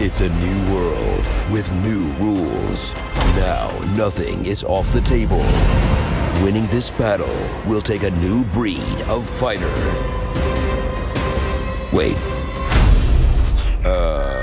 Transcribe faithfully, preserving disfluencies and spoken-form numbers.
It's a new world with new rules. Now, nothing is off the table. Winning this battle will take a new breed of fighter. Wait. Uh...